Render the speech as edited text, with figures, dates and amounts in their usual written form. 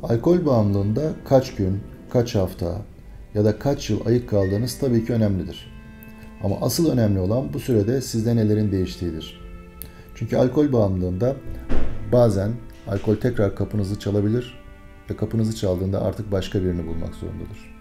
Alkol bağımlılığında kaç gün, kaç hafta ya da kaç yıl ayık kaldığınız tabii ki önemlidir. Ama asıl önemli olan bu sürede sizde nelerin değiştiğidir. Çünkü alkol bağımlılığında bazen alkol tekrar kapınızı çalabilir ve kapınızı çaldığında artık başka birini bulmak zorundadır.